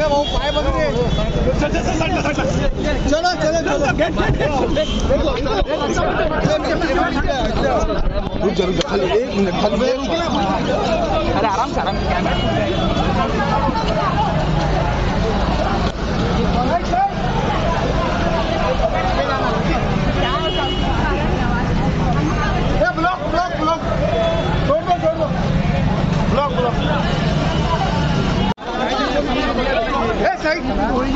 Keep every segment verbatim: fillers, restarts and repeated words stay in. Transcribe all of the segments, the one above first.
क्या वो पाए बंद रे। चल चल चल चलो चलो चलो रुक जरूर खाली एक मिनट खाली अरे आराम से आराम से ब्लॉक ब्लॉक ब्लॉक छोड़ दो छोड़ दो ब्लॉक ब्लॉक साइड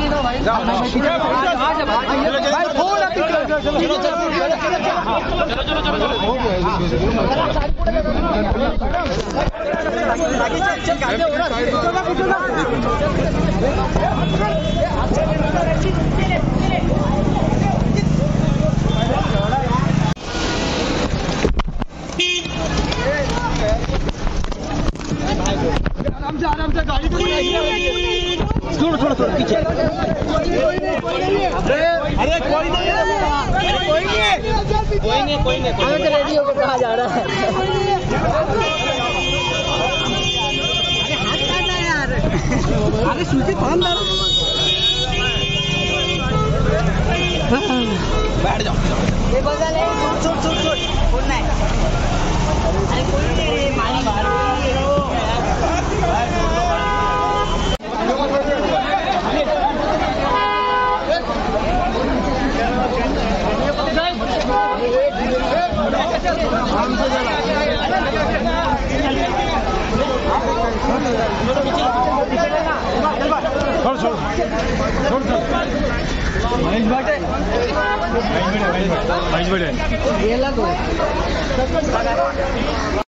भाई थोड़ा पीछे चलो चलो आराम से आराम से गाड़ी को थोड़ा थोड़ा थोड़ा पीछे अरे कोई नहीं कोई नहीं कोई नहीं कोई नहीं कोई नहीं रेडी होकर कहाँ जा रहा है अरे हाथ काटना यार अरे सूची कौन डाल बैठ जाओ ये बजा ले छोड़ छोड़ छोड़ छोड़ना है अरे कोई नहीं पानी बाहर छोड़ छोड़ छोड़ छोड़ महेश बाटे महेश बाटे महेश बाटे ये ला दो